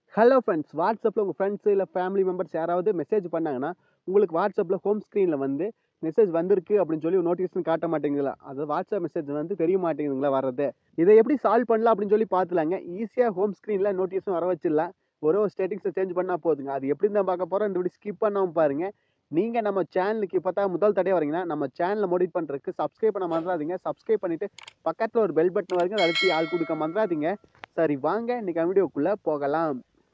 Hello friends, வாட்ஸ்அப்பில் உங்கள் friends இல்லை ஃபேமிலி மெம்பர்ஸ் யாராவது மெசேஜ் பண்ணாங்கன்னா, உங்களுக்கு வாட்ஸ்அப்பில் ஹோம் ஸ்க்ரீனில் வந்து மெசேஜ் வந்திருக்கு அப்படின்னு சொல்லி நோட்டிஃபிகேஷன் காட்ட மாட்டேங்குதுங்களா? அது வாட்ஸ்அப் மெசேஜ் வந்து தெரிய மாட்டேங்குதுங்களா வர்றது? இதை எப்படி சால்வ் பண்ணலாம் அப்படின்னு சொல்லி பார்த்துலாங்க. ஈஸியாக ஹோம் ஸ்க்ரீனில் நோட்டிஃபிகேஷன் வர வச்சிடலாம். ஒரு ஸ்டேட்டிங்ஸை சேஞ்ச் பண்ணால் போதுங்க. அது எப்படி தான் பார்க்க போகிறோம். இந்த வீடியோ ஸ்கிப் பண்ணாமல் பாருங்கள். நீங்கள் நம்ம சேனலுக்கு இப்போ தான் முதல் தடவை வரீங்கன்னா, நம்ம சேனலை மோடிட் பண்ணுறதுக்கு சப்ஸ்கிரைப் பண்ண மறந்துடாதீங்க. சப்ஸ்கிரைப் பண்ணிவிட்டு பக்கத்தில் ஒரு பெல் பட்டன் வருங்க. அதை அழுத்தி ஆள் கொடுக்க மறந்துடாதீங்க. சரி, வாங்க இன்றைக்கி வீடியோக்குள்ளே போகலாம்.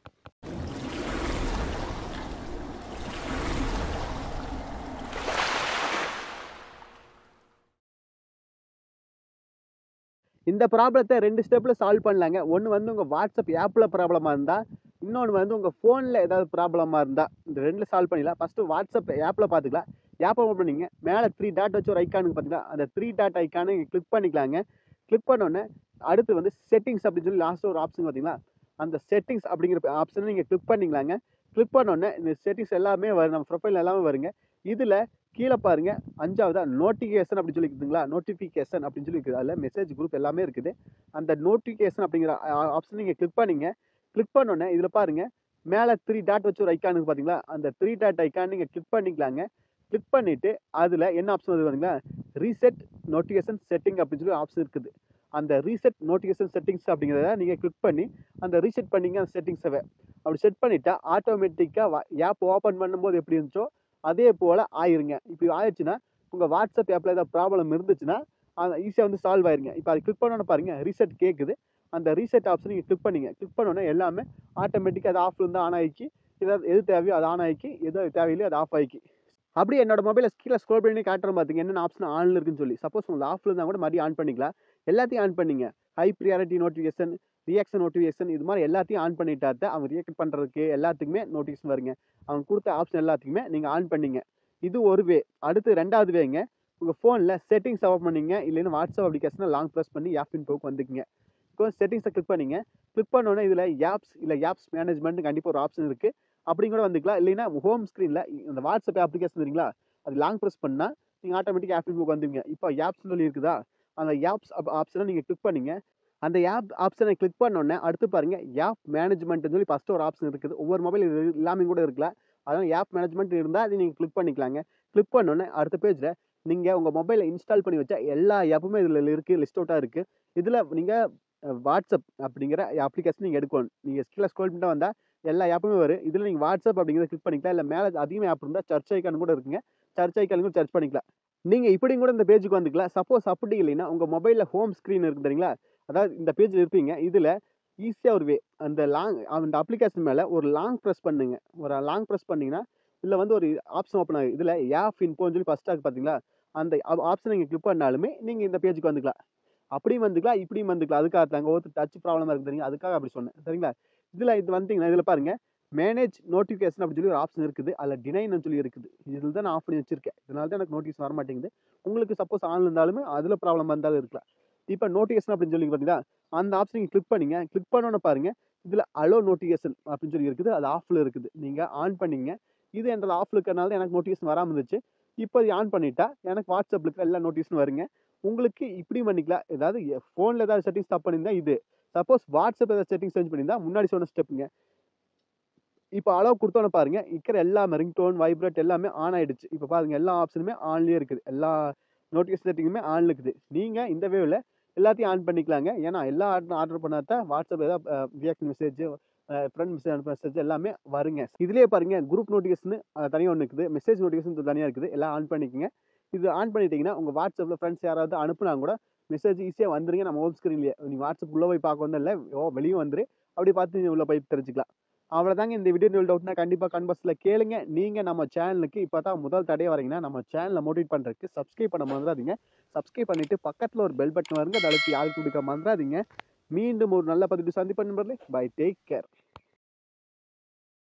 இந்த ப்ராப்ளத்தை 2 ஸ்டெப்பில் சால்வ் பண்ணலாங்க. ஒன்று வந்து உங்கள் வாட்ஸ்அப் ஆப்பில் ப்ராப்ளமாக இருந்தால், இன்னொன்று வந்து உங்கள் ஃபோனில் ஏதாவது ப்ராப்ளமாக இருந்தால், இந்த 2 சால்வ் பண்ணிடலாம். ஃபஸ்ட்டு வாட்ஸ்அப் ஆப்பில் பார்த்துக்கலாம். ஆப்பை ஓப்பன் பண்ணிங்க. மேலே 3 டாட் வச்சு ஒரு ஐக்கானுக்கு பார்த்தீங்களா, அந்த 3 டாட் ஐக்கானை கிளிக் பண்ணிக்கலாங்க. கிளிக் பண்ணோன்னே அடுத்து வந்து செட்டிங்ஸ் அப்படின்னு சொல்லி லாஸ்ட்டு ஒரு ஆப்ஷன் பார்த்தீங்களா, அந்த செட்டிங்ஸ் அப்படிங்கிற ஆப்ஷனை நீங்கள் கிளிக் பண்ணிக்கலாங்க. கிளிக் பண்ணோன்னே இந்த செட்டிங்ஸ் எல்லாமே வரும். நம்ம ப்ரொஃபைல் எல்லாமே வருங்க. இதில் கீழே பாருங்க, 5வதா நோட்டிஃபிகேஷன் அப்படின்னு சொல்லி இருக்குதுங்களா, நோட்டிஃபிகேஷன் அப்படின்னு சொல்லி இருக்குது. அதில் மெசேஜ் குரூப் எல்லாமே இருக்குது. அந்த நோட்டிஃபிகேஷன் அப்படிங்கிற ஆப்ஷன் நீங்கள் கிளிக் பண்ணிங்க. கிளிக் பண்ணோன்னே இதில் பாருங்க, மேலே 3 டாட் வச்சு ஒரு ஐக்கானுக்கு பார்த்தீங்களா, அந்த 3 டாட் ஐக்கான் நீங்கள் கிளிக் பண்ணிக்கலாங்க. கிளிக் பண்ணிவிட்டு அதில் என்ன ஆப்ஷன் வருது பார்த்தீங்களா, ரீசெட் நோட்டிஃபிகேஷன் செட்டிங் அப்படின்னு சொல்லி ஆப்ஷன் இருக்குது. அந்த ரீசெட் நோட்டிஃபிகேஷன் செட்டிங்ஸ் அப்படிங்கிறத நீங்கள் கிளிக் பண்ணி அந்த ரீசெட் பண்ணிங்க. அந்த செட்டிங்ஸை அப்படி செட் பண்ணிட்டா ஆட்டோமேட்டிக்காக ஆப் ஓப்பன் பண்ணும்போது எப்படி இருந்துச்சோ அதே போல் ஆயிருங்க. இப்படி ஆயிடுச்சுன்னா உங்கள் வாட்ஸ்அப் ஆப்பில் ஏதாவது ப்ராப்ளம் இருந்துச்சுன்னா அது ஈஸியாக வந்து சால்வ் ஆயிருங்க. இப்போ அது கிளிக் பண்ணோன்னு பாருங்கள், ரீசெட் கேட்குது. அந்த ரீசெட் ஆப்ஷன் நீங்கள் கிளிக் பண்ணிங்க. கிளிக் பண்ணோன்னே எல்லாமே ஆட்டோமேட்டிக்காக அது ஆஃப் இருந்தால் ஆன் ஆகிக்கி, எது தேவையோ அது ஆன் ஆகிக்கி, எது தேவையில்லையோ அது ஆஃப் ஆகிக்கி. அப்படியே என்னோட மொபைலில் கீழே ஸ்க்ரோல் பண்ணி காட்டுறேன் பார்த்துங்க, என்னென்ன ஆப்ஷன் ஆன்ல இருக்குன்னு சொல்லி. சப்போஸ் உங்களுக்கு ஆஃப்ல இருந்தால் கூட மறுபடியும் ஆன் பண்ணிக்கலாம். எல்லாத்தையும் ஆன் பண்ணிங்க. High priority notification, reaction notification, இது மாதிரி எல்லாத்தையும் ஆன் பண்ணிட்டா தான் அவங்க ரியாக்ட் பண்ணுறதுக்கு எல்லாத்துக்குமே நோட்டிஃபிகேஷன் வருங்க. அவங்க கொடுத்த ஆப்ஷன் எல்லாத்துக்குமே நீங்கள் ஆன் பண்ணிங்க. இது ஒரு வே. அடுத்து 2வது வேங்க, உங்கள் ஃபோனில் செட்டிங்ஸ் ஓப்பன் பண்ணிங்க. இல்லைன்னா வாட்ஸ்அப் அப்ளிகேஷனை லாங் ப்ரெஸ் பண்ணி ஆப் இன்ஃபோக்கு வந்துக்குங்க. இப்போ செட்டிங்ஸை கிளிக் பண்ணிங்க. கிளிக் பண்ணோன்னே இதில் ஆப்ஸ் மேனேஜ்மெண்ட் கண்டிப்பாக ஒரு ஆப்ஷன் இருக்குது. அப்படி கூட வந்துக்கலாம். இல்லைன்னா ஹோம் ஸ்க்ரீனில் இந்த வாட்ஸ்அப் அப்ளிகேஷன் இருக்குங்களா, அது லாங் ப்ரெஸ் பண்ணால் நீங்கள் ஆட்டோமேட்டிக்காக ஆப் இன்ஃபோக்கு வந்துடுங்க. இப்போ ஆப்ஸ்னு சொல்லி இருக்குதா, அந்த ஆப்ஷனை நீங்கள் கிளிக் பண்ணிங்க. அந்த ஆப்ஷனை கிளிக் பண்ணோன்னே அடுத்து பாருங்கள், ஆப் மேனேஜ்மெண்ட்னு சொல்லி ஃபஸ்ட்டு ஒரு ஆப்ஷன் இருக்குது. ஒவ்வொரு மொபைல் இது இல்லாமல் கூட இருக்கலாம். அதனால் ஆப் மேனேஜ்மெண்ட் இருந்தால் அதை நீங்கள் கிளிக் பண்ணிக்கலாங்க. கிளிக் பண்ணோன்னே அடுத்த பேஜில் நீங்கள் உங்கள் மொபைலில் இன்ஸ்டால் பண்ணி வச்ச எல்லா ஆப்புமே இதில் இருக்குது, லிஸ்ட் அவுட்டாக இருக்குது. இதில் நீங்கள் வாட்ஸ்அப் அப்படிங்கிற அப்ளிகேஷன் நீங்கள் எடுக்கணும். நீங்கள் கீழே ஸ்க்ரோல் பண்ணிட்டு வந்தால் எல்லா ஆப்புமே வரும். இதில் நீங்கள் வாட்ஸ்அப் அப்படிங்கிறத கிளிக் பண்ணிக்கலாம். இல்லை மேலே அதிகமாக ஆப் இருந்தால் சர்ச் ஐக்கான் கூட இருக்குங்க. சர்ச் ஐக்கான் கூட சர்ச் பண்ணிக்கலாம். நீங்கள் இப்படியும் கூட இந்த பேஜுக்கு வந்துக்கலாம். சப்போஸ் அப்படி இல்லைன்னா உங்கள் மொபைலில் ஹோம் ஸ்க்ரீன் இருக்குது தெரியுங்களா, அதாவது இந்த பேஜில் இருப்பீங்க. இதில் ஈஸியாக ஒரு வே, அந்த அப்ளிகேஷன் மேலே ஒரு லாங் ப்ரெஸ் பண்ணுங்க. ஒரு லாங் ப்ரெஸ் பண்ணிங்கன்னா இதில் வந்து ஒரு ஆப்ஷன் ஓப்பன் ஆகும். இதில் ஆப் இன்ஃபோன்னு சொல்லி ஃபஸ்ட்டாக பார்த்தீங்களா, அந்த ஆப்ஷனை நீங்கள் கிளிக் பண்ணாலுமே நீங்கள் இந்த பேஜுக்கு வந்துக்கலாம். அப்படியும் வந்துக்கலாம், இப்படியும் வந்துக்கலாம். அதுக்காக தாங்க ஒருத்தர் டச் ப்ராப்ளமாக இருக்குது தெரியுங்க, அதுக்காக அப்படி சொன்னேன். சரிங்களா? இது வந்தீங்கன்னா இதில் பாருங்க, மேனேஜ் நோட்டிஃபிகேஷன் அப்படின்னு சொல்லி ஒரு ஆப்ஷன் இருக்குது. அதில் டினைன்னு சொல்லி இருக்குது. இதில் தான் நான் ஆஃப் பண்ணி வச்சிருக்கேன். இதனால தான் எனக்கு நோட்டிஃபிகேஷன் வர மாட்டேங்குது. உங்களுக்கு சப்போஸ் ஆன்ல இருந்தாலுமே அதில் ப்ராப்ளம் இருந்தாலும் இருக்கலாம். இப்போ நோட்டிஃபிகேஷன் அப்படின்னு சொல்லி பார்த்தீங்கன்னா அந்த ஆப்ஷன் நீங்கள் கிளிக் பண்ணிங்க. கிளிக் பண்ணோன்னே பாருங்க, இதில் அலோ நோட்டிஃபிகேஷன் அப்படின்னு சொல்லி இருக்குது. அது ஆஃப்ல இருக்குது. நீங்கள் ஆன் பண்ணிங்க. இது என்னோட ஆஃப்ல இருக்கிறனால தான் எனக்கு நோட்டிஃபிகேஷன் வராமல் இருந்துச்சு. இப்போ ஆன் பண்ணிட்டா எனக்கு வாட்ஸ்அப்பில் இருக்கிற எல்லா நோட்டிஃபிகேஷன் வருங்க. உங்களுக்கு இப்படி பண்ணிக்கலாம். ஏதாவது ஃபோனில் ஏதாவது செட்டிங்ஸ் தப்பு பண்ணியிருந்தா இது. சப்போஸ் வாட்ஸ்அப் ஏதாவது செட்டிங்ஸ் சேஞ்ச் பண்ணியிருந்தா முன்னாடி சொன்ன ஸ்டெப்புங்க. இப்போ அலோவ் கொடுத்தோன்னே பாருங்க, இருக்கிற எல்லாமே ரிங்டோன், வைப்ரேட் எல்லாமே ஆன் ஆயிடுச்சு. இப்போ பாருங்க, எல்லா ஆப்ஷனுமே ஆன்லயே இருக்குது. எல்லா நோட்டிஃபிகேஷன் செட்டிங்குமே ஆன்ல இருக்குது. நீங்க இந்த வேவ்ல எல்லாத்தையும் ஆன் பண்ணிக்கலாங்க. ஏன்னா எல்லா ஆர்டர் பண்ணா தான் வாட்ஸ்அப் ஏதாவது ரியாக்ஷன் மெசேஜ், ஃப்ரெண்ட் மெசேஜ் அனுப்புற மெசேஜ் எல்லாமே வருங்க. இதுலயே பாருங்க, குரூப் நோட்டிஃபிகேஷன் தனியா ஒன்று இருக்குது. மெசேஜ் நோட்டிஃபிகேஷன் தனியா இருக்குது. எல்லாம் ஆன் பண்ணிக்கங்க. இது ஆன் பண்ணிட்டீங்கன்னா உங்க வாட்ஸ்அப்ல ஃப்ரெண்ட்ஸ் யாராவது அனுப்புனா கூட மெசேஜ் ஈஸியா வந்துருங்க. நம்ம ஹோம் ஸ்க்ரீன்லயே. நீங்க வாட்ஸ்அப் உள்ள போய் பார்க்க வந்தா இல்ல, வெளியும் வந்துரு. அப்படி பார்த்து நீங்க உள்ள போய் தெரிஞ்சுக்கலாம். அவ்வளோதாங்க. இந்த வீடியோ டவுட்னா கண்டிப்பாக கமெண்ட் பாக்ஸில் கேளுங்க. நீங்கள் நம்ம சேனலுக்கு இப்போ தான் முதல் தடவை வரீங்கன்னா நம்ம சேனலை மோட்டிவேட் பண்ணுறதுக்கு சப்ஸ்கிரைப் பண்ண மறந்துடாதீங்க. சப்ஸ்கிரைப் பண்ணிவிட்டு பக்கத்தில் ஒரு பெல் பட்டன் வருங்க. அதை அழுத்தி ஆள் கொடுக்க மறந்துடாதீங்க. மீண்டும் ஒரு நல்ல பதிவு சந்திப்பேன் நண்பர்களே. Bye, take care.